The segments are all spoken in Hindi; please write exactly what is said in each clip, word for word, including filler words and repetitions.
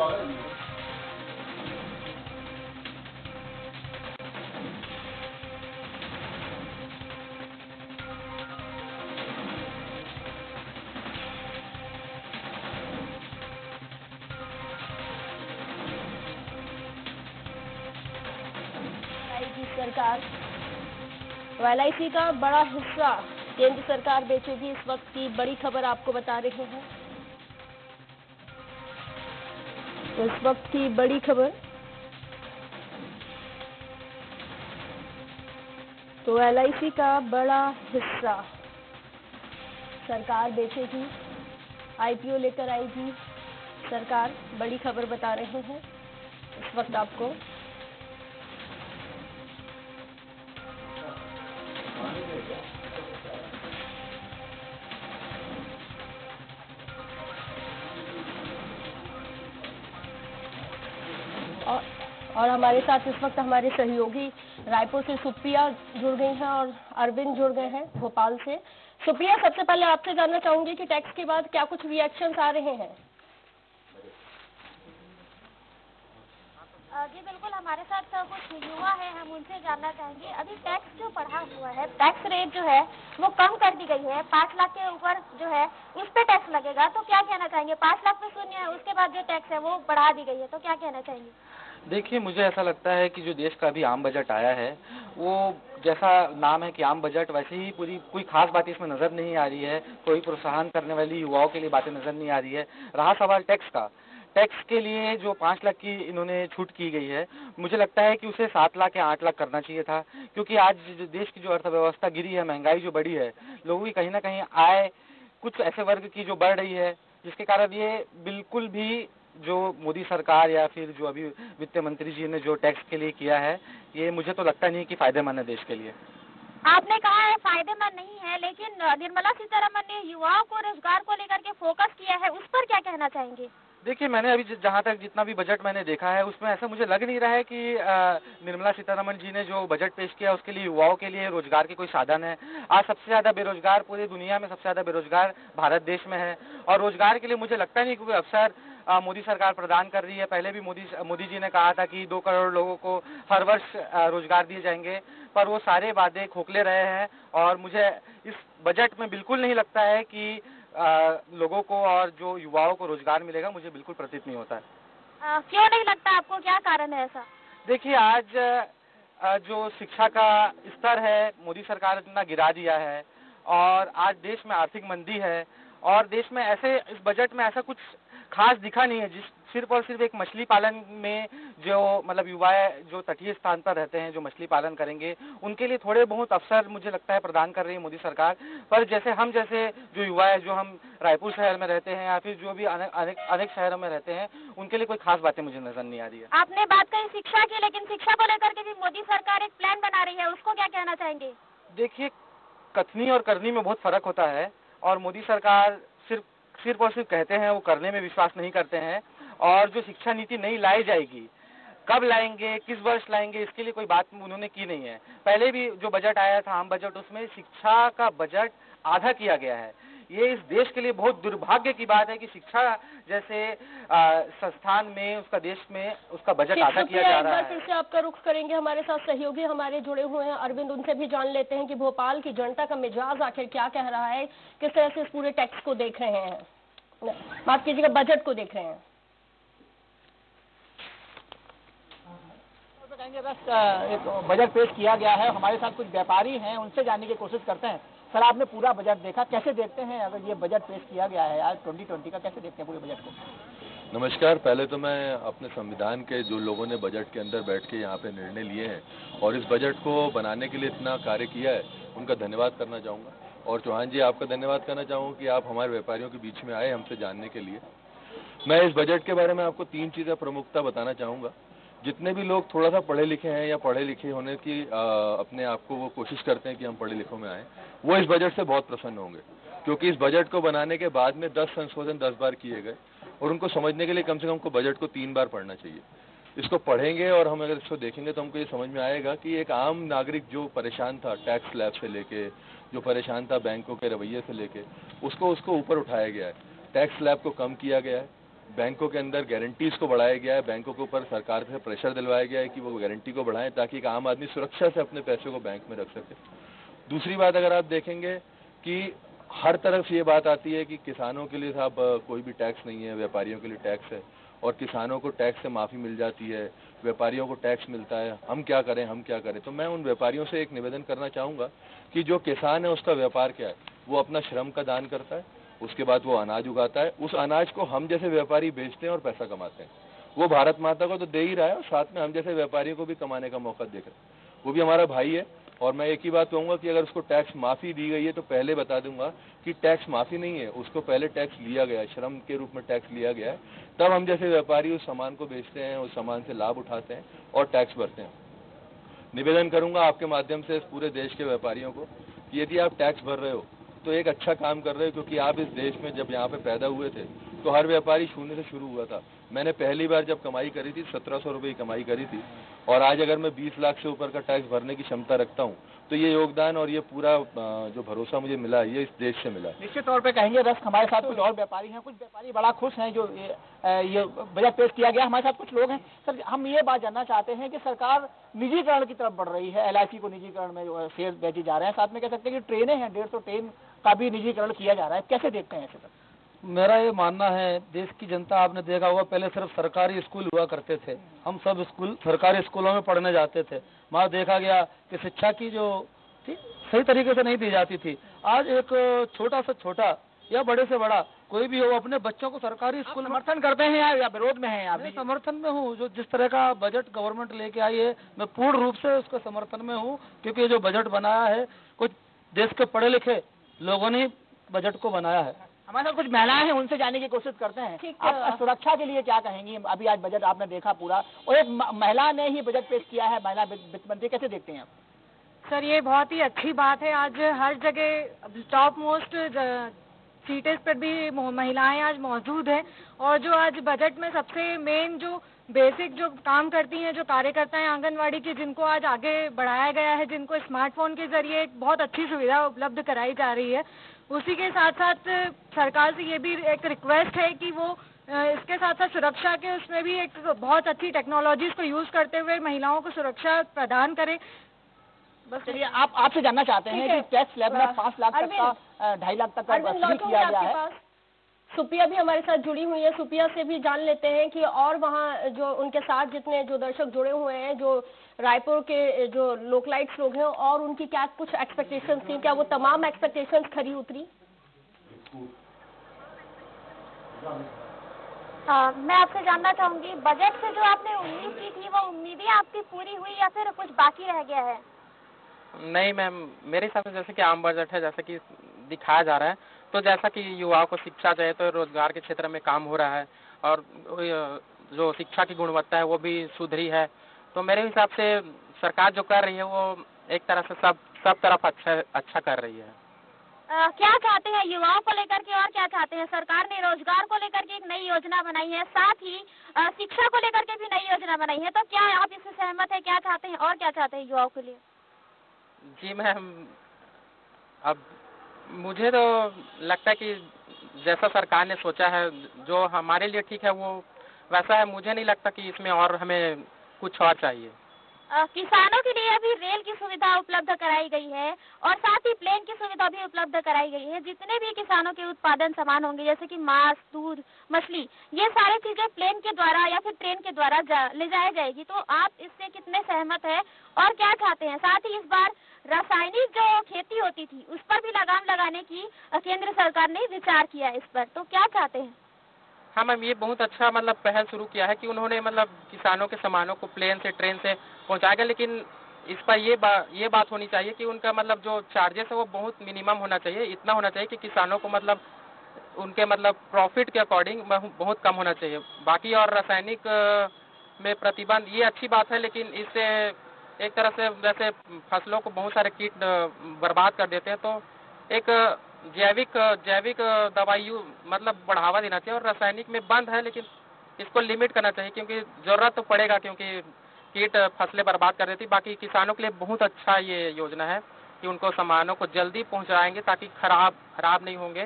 सरकार एल आई सी का बड़ा हिस्सा केंद्र सरकार बेचेगी, इस वक्त की बड़ी खबर आपको बता रहे हैं। तो इस वक्त की बड़ी खबर, तो एल आई सी का बड़ा हिस्सा सरकार बेचेगी, आई पी ओ लेकर आएगी सरकार, बड़ी खबर बता रहे हैं इस वक्त आपको। और, और हमारे साथ इस वक्त हमारे सहयोगी रायपुर से सुप्रिया जुड़ गई हैं और अरविंद जुड़ गए हैं भोपाल से। सुप्रिया, सबसे पहले आपसे जानना चाहूंगी कि टैक्स के बाद क्या कुछ रिएक्शंस आ रहे हैं? जी बिल्कुल, हमारे साथ कुछ युवा है, हम उनसे जानना चाहेंगे। अभी टैक्स जो बढ़ा हुआ है, टैक्स रेट जो है वो कम कर दी गई है, पाँच लाख के ऊपर जो है उस पे टैक्स लगेगा, तो क्या कहना चाहेंगे? पाँच लाख पे शून्य है, उसके बाद जो टैक्स है वो बढ़ा दी गई है, तो क्या कहना चाहेंगे? देखिए, मुझे ऐसा लगता है कि जो देश का अभी आम बजट आया है, वो जैसा नाम है कि आम बजट, वैसे ही पूरी कोई खास बात इसमें नजर नहीं आ रही है, कोई प्रोत्साहन करने वाली युवाओं के लिए बातें नजर नहीं आ रही है। रहा सवाल टैक्स का, टैक्स के लिए जो पाँच लाख की इन्होंने छूट की गई है, मुझे लगता है कि उसे सात लाख या आठ लाख करना चाहिए था, क्योंकि आज जो देश की जो अर्थव्यवस्था गिरी है, महंगाई जो बढ़ी है, लोगों की कहीं ना कहीं आय कुछ ऐसे वर्ग की जो बढ़ रही है, जिसके कारण ये बिल्कुल भी जो मोदी सरकार या फिर जो अभी वित्त मंत्री जी ने जो टैक्स के लिए किया है, ये मुझे तो लगता नहीं कि फायदेमंद है देश के लिए। आपने कहा है फायदेमंद नहीं है, लेकिन निर्मला सीतारमण ने युवाओं को रोजगार को लेकर के फोकस किया है, उस पर क्या कहना चाहेंगे? देखिए, मैंने अभी जहां तक जितना भी बजट मैंने देखा है, उसमें ऐसा मुझे लग नहीं रहा है कि आ, निर्मला सीतारमण जी ने जो बजट पेश किया उसके लिए युवाओं के लिए रोजगार के कोई साधन है। आज सबसे ज्यादा बेरोजगार पूरी दुनिया में सबसे ज्यादा बेरोजगार भारत देश में है, और रोजगार के लिए मुझे लगता नहीं कोई अवसर मोदी सरकार प्रदान कर रही है। पहले भी मोदी मोदी जी ने कहा था कि दो करोड़ लोगों को हर वर्ष रोजगार दिए जाएंगे, पर वो सारे वादे खोखले रहे हैं, और मुझे इस बजट में बिल्कुल नहीं लगता है कि आ, लोगों को और जो युवाओं को रोजगार मिलेगा, मुझे बिल्कुल प्रतीत नहीं होता है। आ, क्यों नहीं लगता आपको, क्या कारण है ऐसा? देखिए, आज आ, जो शिक्षा का स्तर है, मोदी सरकार ने इतना गिरा दिया है, और आज देश में आर्थिक मंदी है, और देश में ऐसे इस बजट में ऐसा कुछ खास दिखा नहीं है, जिस सिर्फ और सिर्फ एक मछली पालन में जो मतलब युवा जो तटीय स्थान पर रहते हैं, जो मछली पालन करेंगे, उनके लिए थोड़े बहुत अवसर मुझे लगता है प्रदान कर रही है मोदी सरकार। पर जैसे हम जैसे जो युवा है, जो हम रायपुर शहर में रहते हैं या फिर जो भी अनेक अनेक शहरों में रहते हैं, उनके लिए कोई खास बातें मुझे नजर नहीं आ रही है। आपने बात कही शिक्षा की, लेकिन शिक्षा को लेकर के भी मोदी सरकार एक प्लान बना रही है, उसको क्या कहना चाहेंगे? देखिए, कथनी और करनी में बहुत फर्क होता है, और मोदी सरकार सिर्फ सिर्फ और सिर्फ कहते हैं, वो करने में विश्वास नहीं करते हैं। और जो शिक्षा नीति नई लाई जाएगी, कब लाएंगे, किस वर्ष लाएंगे, इसके लिए कोई बात उन्होंने की नहीं है। पहले भी जो बजट आया था, आम बजट, उसमें शिक्षा का बजट आधा किया गया है। ये इस देश के लिए बहुत दुर्भाग्य की बात है कि शिक्षा जैसे आ, संस्थान में उसका देश में उसका बजट आधा किया जा रहा है। फिर से आपका रुख करेंगे, हमारे साथ सहयोगी हमारे जुड़े हुए हैं अरविंद, उनसे भी जान लेते हैं कि भोपाल की जनता का मिजाज आखिर क्या कह रहा है, किस तरह से इस पूरे टैक्स को देख रहे हैं, माफ कीजिएगा, बजट को देख रहे हैं। बस एक बजट पेश किया गया है, हमारे साथ कुछ व्यापारी हैं, उनसे जानने की कोशिश करते हैं। सर, आपने पूरा बजट देखा, कैसे देखते हैं अगर ये बजट पेश किया गया है आज ट्वेंटी ट्वेंटी का, कैसे देखते हैं पूरे बजट को? नमस्कार। पहले तो मैं अपने संविधान के जो लोगों ने बजट के अंदर बैठ के यहाँ पे निर्णय लिए हैं और इस बजट को बनाने के लिए इतना कार्य किया है, उनका धन्यवाद करना चाहूँगा। और चौहान जी, आपका धन्यवाद करना चाहूँगा कि आप हमारे व्यापारियों के बीच में आए हमसे जानने के लिए। मैं इस बजट के बारे में आपको तीन चीज़ें प्रमुखता बताना चाहूँगा। जितने भी लोग थोड़ा सा पढ़े लिखे हैं या पढ़े लिखे होने की आ, अपने आप को वो कोशिश करते हैं कि हम पढ़े लिखों में आए, वो इस बजट से बहुत प्रसन्न होंगे, क्योंकि इस बजट को बनाने के बाद में दस संशोधन दस बार किए गए, और उनको समझने के लिए कम से कम हमको बजट को तीन बार पढ़ना चाहिए। इसको पढ़ेंगे और हम अगर इसको देखेंगे तो हमको ये समझ में आएगा कि एक आम नागरिक जो परेशान था टैक्स स्लैब से लेके, जो परेशान था बैंकों के रवैये से लेके, उसको उसको ऊपर उठाया गया है। टैक्स स्लैब को कम किया गया है, बैंकों के अंदर गारंटीज को बढ़ाया गया है, बैंकों के ऊपर सरकार से प्रेशर दिलवाया गया है कि वो गारंटी को बढ़ाएं ताकि एक आम आदमी सुरक्षा से अपने पैसे को बैंक में रख सके। दूसरी बात अगर आप देखेंगे कि हर तरफ ये बात आती है कि किसानों के लिए साहब कोई भी टैक्स नहीं है, व्यापारियों के लिए टैक्स है, और किसानों को टैक्स से माफ़ी मिल जाती है, व्यापारियों को टैक्स मिलता है, हम क्या करें हम क्या करें। तो मैं उन व्यापारियों से एक निवेदन करना चाहूँगा कि जो किसान है उसका व्यापार क्या है, वो अपना श्रम का दान करता है, उसके बाद वो अनाज उगाता है, उस अनाज को हम जैसे व्यापारी बेचते हैं और पैसा कमाते हैं। वो भारत माता को तो दे ही रहा है और साथ में हम जैसे व्यापारियों को भी कमाने का मौका देख रहे हैं। वो भी हमारा भाई है। और मैं एक ही बात कहूँगा कि अगर उसको टैक्स माफ़ी दी गई है तो पहले बता दूंगा कि टैक्स माफ़ी नहीं है, उसको पहले टैक्स लिया गया है, श्रम के रूप में टैक्स लिया गया है, तब हम जैसे व्यापारी उस सामान को बेचते हैं, उस सामान से लाभ उठाते हैं और टैक्स भरते हैं। निवेदन करूंगा आपके माध्यम से इस पूरे देश के व्यापारियों को कि यदि आप टैक्स भर रहे हो तो एक अच्छा काम कर रहे हो, क्योंकि आप इस देश में जब यहाँ पे पैदा हुए थे तो हर व्यापारी शून्य से शुरू हुआ था। मैंने पहली बार जब कमाई करी थी सत्रह सौ रुपये की कमाई करी थी, और आज अगर मैं बीस लाख से ऊपर का टैक्स भरने की क्षमता रखता हूँ तो ये योगदान और ये पूरा जो भरोसा मुझे मिला है ये इस देश से मिला है। निश्चित तौर पे कहेंगे रस हमारे साथ कुछ और व्यापारी हैं, कुछ व्यापारी बड़ा खुश हैं जो ये, ये बजट पेश किया गया। हमारे साथ कुछ लोग हैं। सर, हम ये बात जानना चाहते हैं कि सरकार निजीकरण की तरफ बढ़ रही है, एल आई सी को निजीकरण में जो शेयर बेचे जा रहे हैं, साथ में कह सकते हैं कि ट्रेनें हैं, डेढ़ सौ ट्रेन का भी निजीकरण किया जा रहा है, कैसे देखते हैं ऐसे? मेरा ये मानना है, देश की जनता आपने देखा होगा पहले सिर्फ सरकारी स्कूल हुआ करते थे, हम सब स्कूल सरकारी स्कूलों में पढ़ने जाते थे, वहाँ देखा गया कि शिक्षा की जो थी सही तरीके से नहीं दी जाती थी। आज एक छोटा से छोटा या बड़े से बड़ा कोई भी हो अपने बच्चों को सरकारी स्कूल समर्थन करते हैं या विरोध में हैं? आप समर्थन में हूँ। जो जिस तरह का बजट गवर्नमेंट लेके आई है मैं पूर्ण रूप से उसके समर्थन में हूँ, क्योंकि जो बजट बनाया है कुछ देश के पढ़े लिखे लोगों ने बजट को बनाया है। हमारे साथ कुछ महिलाएं हैं, उनसे जानने की कोशिश करते हैं। आप सुरक्षा के लिए क्या कहेंगी? अभी आज बजट आपने देखा पूरा, और एक महिला ने ही बजट पेश किया है, महिला वित्त मंत्री, कैसे देखते हैं आप? सर, ये बहुत ही अच्छी बात है। आज हर जगह टॉप मोस्ट सीटें पर भी महिलाएं आज मौजूद हैं, और जो आज बजट में सबसे मेन जो बेसिक जो काम करती हैं, जो कार्यकर्ता हैं आंगनवाड़ी के, जिनको आज आगे बढ़ाया गया है, जिनको स्मार्टफोन के जरिए एक बहुत अच्छी सुविधा उपलब्ध कराई जा रही है, उसी के साथ साथ सरकार से ये भी एक रिक्वेस्ट है कि वो इसके साथ साथ सुरक्षा के उसमें भी एक बहुत अच्छी टेक्नोलॉजीज को यूज करते हुए महिलाओं को सुरक्षा प्रदान करें। बस चलिए, आप आपसे जानना चाहते हैं कि टैक्स स्लैब में पाँच लाख तक का, ढाई लाख तक का वसूल किया गया है। सुप्रिया भी हमारे साथ जुड़ी हुई है, सुप्रिया से भी जान लेते हैं कि और वहाँ जो उनके साथ जितने जो दर्शक जुड़े हुए हैं, जो रायपुर के जो लोकलाइट्स लोग हैं, और उनकी क्या कुछ एक्सपेक्टेशंस थी, क्या वो तमाम एक्सपेक्टेशंस खरी उतरी? आ, मैं आपसे जानना चाहूंगी, बजट से जो आपने उम्मीद की थी वो उम्मीदें आपकी पूरी हुई या फिर कुछ बाकी रह गया है? नहीं मैम, मेरे हिसाब से जैसे कि आम बजट है, जैसे कि दिखाया जा रहा है, तो जैसा कि युवाओं को शिक्षा चाहिए तो रोजगार के क्षेत्र में काम हो रहा है, और जो शिक्षा की गुणवत्ता है वो भी सुधरी है। तो मेरे हिसाब से सरकार जो कर रही है वो एक तरह से सब सब तरफ अच्छा अच्छा कर रही है। आ, क्या चाहते हैं युवाओं को लेकर के, और क्या चाहते हैं? सरकार ने रोजगार को लेकर के एक नई योजना बनाई है, साथ ही आ, शिक्षा को लेकर के भी नई योजना बनाई है, तो क्या आप इससे सहमत है? क्या चाहते हैं और क्या चाहते हैं युवाओं के लिए? जी मैम, अब मुझे तो लगता है कि जैसा सरकार ने सोचा है, जो हमारे लिए ठीक है वो वैसा है। मुझे नहीं लगता कि इसमें और हमें कुछ और चाहिए। आ, किसानों के लिए अभी रेल की सुविधा उपलब्ध कराई गई है, और साथ ही प्लेन की सुविधा भी उपलब्ध कराई गई है। जितने भी किसानों के उत्पादन सामान होंगे, जैसे कि मांस, दूध, मछली, ये सारी चीजें प्लेन के द्वारा या फिर ट्रेन के द्वारा जा, ले जाया जाएगी। तो आप इससे कितने सहमत है और क्या चाहते हैं? साथ ही इस बार रासायनिक जो खेती होती थी उस पर भी लगाम लगाने की केंद्र सरकार ने विचार किया इस पर, तो क्या चाहते हैं? हाँ मैम, ये बहुत अच्छा मतलब पहल शुरू किया है कि उन्होंने मतलब किसानों के सामानों को प्लेन से ट्रेन से पहुंचाएगा, लेकिन इस पर ये बा, ये बात होनी चाहिए कि उनका मतलब जो चार्जेस है वो बहुत मिनिमम होना चाहिए। इतना होना चाहिए कि किसानों को मतलब उनके मतलब प्रॉफिट के अकॉर्डिंग बहुत कम होना चाहिए। बाकी और रासायनिक में प्रतिबंध ये अच्छी बात है, लेकिन इससे एक तरह से जैसे फसलों को बहुत सारे कीट बर्बाद कर देते हैं, तो एक जैविक जैविक दवाई मतलब बढ़ावा देना चाहिए। और रासायनिक में बंद है, लेकिन इसको लिमिट करना चाहिए, क्योंकि जरूरत तो पड़ेगा, क्योंकि कीट फसलें बर्बाद कर देती। बाकी किसानों के लिए बहुत अच्छा ये योजना है कि उनको सामानों को जल्दी पहुंचाएंगे ताकि खराब खराब नहीं होंगे,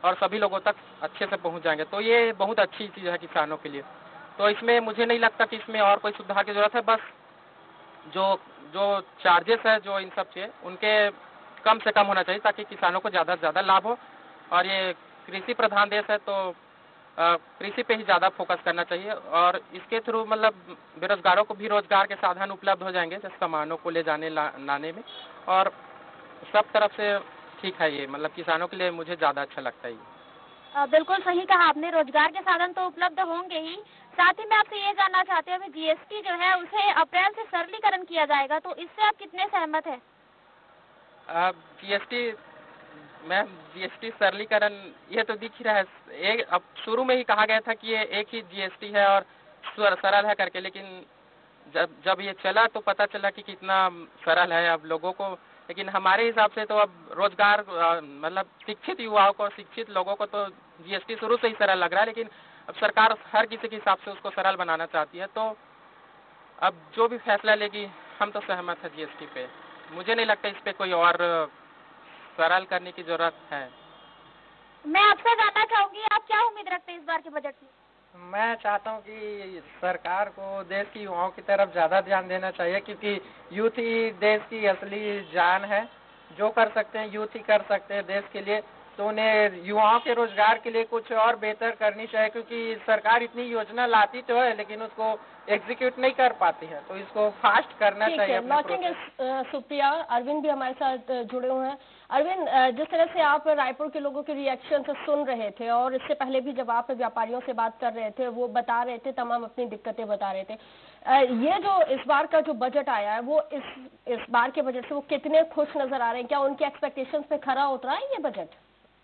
और सभी लोगों तक अच्छे से पहुंच जाएंगे। तो ये बहुत अच्छी चीज़ है किसानों के लिए। तो इसमें मुझे नहीं लगता कि इसमें और कोई सुधार की जरूरत है। बस जो जो चार्जेस है जो इन सब के उनके कम से कम होना चाहिए ताकि किसानों को ज़्यादा से ज़्यादा लाभ हो। और ये कृषि प्रधान देश है तो कृषि पे ही ज़्यादा फोकस करना चाहिए और इसके थ्रू मतलब बेरोजगारों को भी रोजगार के साधन उपलब्ध हो जाएंगे, जैसे सामानों को ले जाने ला, लाने में। और सब तरफ से ठीक है ये, मतलब किसानों के लिए मुझे ज़्यादा अच्छा लगता है ये। आ, बिल्कुल सही कहा आपने, रोजगार के साधन तो उपलब्ध होंगे ही। साथ ही मैं आपसे ये जानना चाहती हूँ, अभी जीएसटी जो है उसे अप्रैल से सरलीकरण किया जाएगा, तो इससे आप कितने सहमत हैं? जीएसटी मैम जीएसटी सरलीकरण ये तो दिख ही रहा है। एक अब शुरू में ही कहा गया था कि ये एक ही जीएसटी है और सरल है करके, लेकिन जब जब ये चला तो पता चला कि कितना सरल है अब लोगों को। लेकिन हमारे हिसाब से तो अब रोजगार मतलब शिक्षित युवाओं को, शिक्षित लोगों को तो जीएसटी शुरू से ही सरल लग रहा है, लेकिन अब सरकार हर किसी के हिसाब से उसको सरल बनाना चाहती है। तो अब जो भी फैसला लेगी हम तो सहमत है जीएसटी पे। मुझे नहीं लगता इस पे कोई और सरल करने की जरूरत है। मैं आपसे जानना चाहूंगी, आप क्या उम्मीद रखते हैं इस बार के बजट में? मैं चाहता हूँ कि सरकार को देश की युवाओं की तरफ ज़्यादा ध्यान देना चाहिए, क्योंकि यूथ ही देश की असली जान है। जो कर सकते हैं यूथ ही कर सकते हैं देश के लिए। तो उन्हें युवाओं के रोजगार के लिए कुछ और बेहतर करनी चाहिए, क्योंकि सरकार इतनी योजना लाती तो है लेकिन उसको एग्जीक्यूट नहीं कर पाती है। तो इसको फास्ट करना चाहिए। लॉन्चिंग सुप्रिया, अरविंद भी हमारे साथ जुड़े हुए हैं। अरविंद, जिस तरह से आप रायपुर के लोगों के रिएक्शन से सुन रहे थे और इससे पहले भी जब आप व्यापारियों से बात कर रहे थे, वो बता रहे थे, तमाम अपनी दिक्कतें बता रहे थे। ये जो इस बार का जो बजट आया है, वो इस इस बार के बजट से वो कितने खुश नजर आ रहे हैं? क्या उनके एक्सपेक्टेशंस पे खरा उतरा है ये बजट?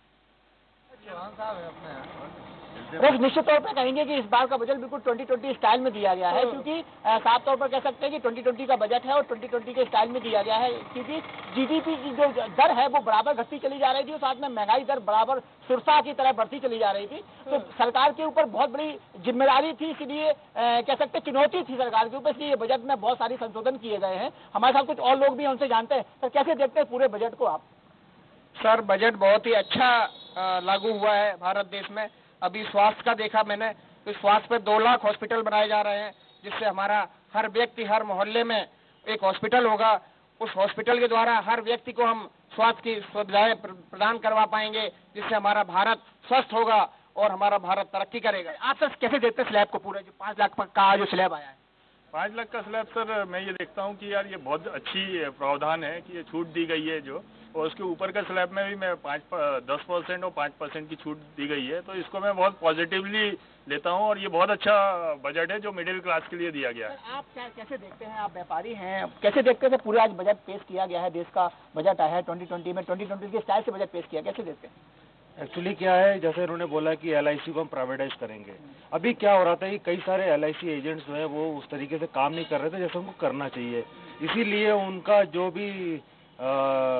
बस निश्चित तौर पर कहेंगे कि इस बार का बजट बिल्कुल ट्वेंटी ट्वेंटी स्टाइल में दिया गया है, क्योंकि साफ तौर पर कह सकते हैं कि ट्वेंटी ट्वेंटी का बजट है और ट्वेंटी ट्वेंटी के स्टाइल में दिया गया है, क्योंकि जीडीपी की जो दर है वो बराबर घटती चली जा रही थी और साथ में महंगाई दर बराबर सुरसा की तरह बढ़ती चली जा रही थी। तो सरकार के ऊपर बहुत बड़ी जिम्मेदारी थी, इसलिए कह सकते चुनौती थी सरकार के ऊपर, इसलिए बजट में बहुत सारी संशोधन किए गए हैं। हमारे साथ कुछ और लोग भी उनसे जानते हैं। सर, कैसे देखते हैं पूरे बजट को आप? सर, बजट बहुत ही अच्छा लागू हुआ है भारत देश में। अभी स्वास्थ्य का देखा मैंने तो स्वास्थ्य पे दो लाख हॉस्पिटल बनाए जा रहे हैं, जिससे हमारा हर व्यक्ति हर मोहल्ले में एक हॉस्पिटल होगा। उस हॉस्पिटल के द्वारा हर व्यक्ति को हम स्वास्थ्य की सुविधाएं प्रदान करवा पाएंगे, जिससे हमारा भारत स्वस्थ होगा और हमारा भारत तरक्की करेगा। आप सर कैसे देखते हैं स्लैब को, पूरे जो पाँच लाख का जो स्लैब आया है? पाँच लाख का स्लैब सर, मैं ये देखता हूँ कि यार ये बहुत अच्छी प्रावधान है कि ये छूट दी गई है जो, और उसके ऊपर का स्लैब में भी मैं पाँच दस परसेंट और पाँच परसेंट की छूट दी गई है। तो इसको मैं बहुत पॉजिटिवली लेता हूँ और ये बहुत अच्छा बजट है जो मिडिल क्लास के लिए दिया गया है। आप क्या कैसे देखते हैं, आप व्यापारी हैं, कैसे देखते हैं पूरा आज बजट पेश किया गया है, देश का बजट आया है ट्वेंटी ट्वेंटी में, ट्वेंटी ट्वेंटी के स्टाइल से बजट पेश किया, कैसे देखते हैं? एक्चुअली क्या है, जैसे उन्होंने बोला कि एल आई सी को हम प्राइवेटाइज करेंगे। अभी क्या हो रहा था कि कई सारे एल आई सी एजेंट्स जो है वो उस तरीके से काम नहीं कर रहे थे जैसे उनको करना चाहिए, इसीलिए उनका जो भी आ,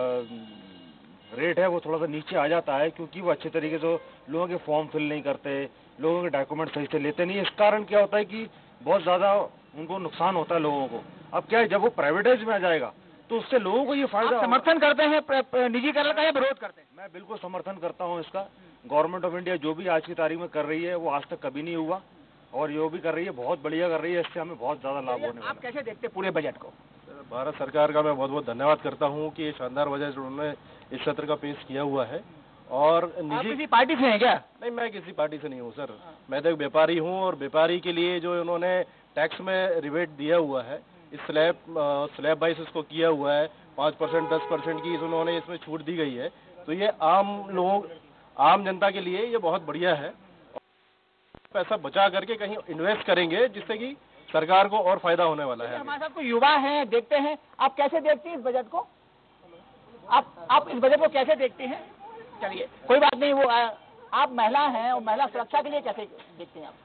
रेट है वो थोड़ा सा नीचे आ जाता है, क्योंकि वो अच्छे तरीके से लोगों के फॉर्म फिल नहीं करते, लोगों के डॉक्यूमेंट सही से लेते नहीं। इस कारण क्या होता है कि बहुत ज़्यादा उनको नुकसान होता है लोगों को। अब क्या है, जब वो प्राइवेटाइज में आ जाएगा तो उससे लोगों को ये फायदा। समर्थन करते हैं निजीकरण का या विरोध करते हैं? मैं बिल्कुल समर्थन करता हूँ इसका। गवर्नमेंट ऑफ इंडिया जो भी आज की तारीख में कर रही है वो आज तक कभी नहीं हुआ, और जो भी कर रही है बहुत बढ़िया कर रही है, इससे हमें बहुत ज़्यादा लाभ होने वाला है। आप कैसे देखते हैं पूरे बजट को? भारत सरकार का मैं बहुत बहुत धन्यवाद करता हूँ कि ये शानदार बजट उन्होंने इस सत्र का पेश किया हुआ है। और निजी किसी पार्टी से हैं क्या? नहीं, मैं किसी पार्टी से नहीं हूँ सर, मैं तो एक व्यापारी हूँ, और व्यापारी के लिए जो उन्होंने टैक्स में रिबेट दिया हुआ है, इस स्लैब स्लैब वाइज इसको किया हुआ है, पाँच परसेंट दस परसेंट की उन्होंने इसमें छूट दी गई है, तो ये आम लोगों आम जनता के लिए ये बहुत बढ़िया है। पैसा बचा करके कहीं इन्वेस्ट करेंगे जिससे कि सरकार को और फायदा होने वाला है। हमारे साथ कोई युवा हैं, देखते हैं आप कैसे देखती हैं इस बजट को? आप आप इस बजट को कैसे देखती हैं? चलिए कोई बात नहीं, वो आ, आप महिला हैं और महिला सुरक्षा के लिए कैसे देखते हैं आप?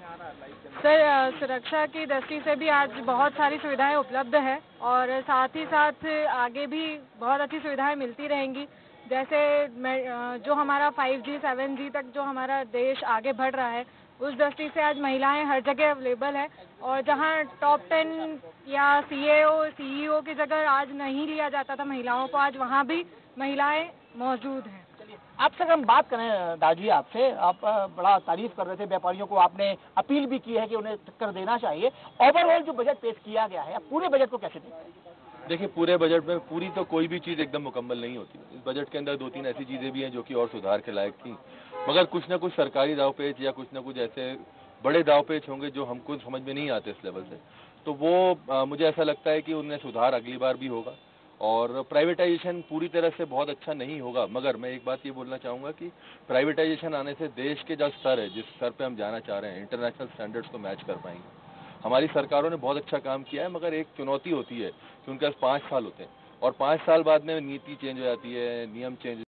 सर, सुरक्षा की दृष्टि से भी आज बहुत सारी सुविधाएं उपलब्ध है और साथ ही साथ आगे भी बहुत अच्छी सुविधाएं मिलती रहेंगी। जैसे जो हमारा फाइव जी सेवन जी तक जो हमारा देश आगे बढ़ रहा है, उस दृष्टि से आज महिलाएं हर जगह अवेलेबल है, और जहां टॉप टेन या सी ए ओ सी ई ओ की जगह आज नहीं लिया जाता था महिलाओं को, आज वहां भी महिलाएं मौजूद हैं। आपसे अगर हम बात करें दाजी, आपसे आप अ, बड़ा तारीफ कर रहे थे व्यापारियों को, आपने अपील भी की है कि उन्हें टक्कर देना चाहिए। ओवरऑल जो बजट पेश किया गया है, आप पूरे बजट को कैसे देखते हैं? देखिए, पूरे बजट में पूरी तो कोई भी चीज़ एकदम मुकम्मल नहीं होती। इस बजट के अंदर दो तीन ऐसी चीज़ें भी हैं जो कि और सुधार के लायक थी, मगर कुछ ना कुछ सरकारी दावपेच या कुछ ना कुछ ऐसे बड़े दावपेच होंगे जो हमको समझ में नहीं आते इस लेवल से। तो वो आ, मुझे ऐसा लगता है कि उनमें सुधार अगली बार भी होगा। और प्राइवेटाइजेशन पूरी तरह से बहुत अच्छा नहीं होगा, मगर मैं एक बात ये बोलना चाहूँगा कि प्राइवेटाइजेशन आने से देश के जो स्तर है, जिस स्तर पे हम जाना चाह रहे हैं, इंटरनेशनल स्टैंडर्ड्स को मैच कर पाएंगे। हमारी सरकारों ने बहुत अच्छा काम किया है, मगर एक चुनौती होती है कि उनके पास पाँच साल होते हैं और पाँच साल बाद में नीति चेंज हो जाती है, नियम चेंज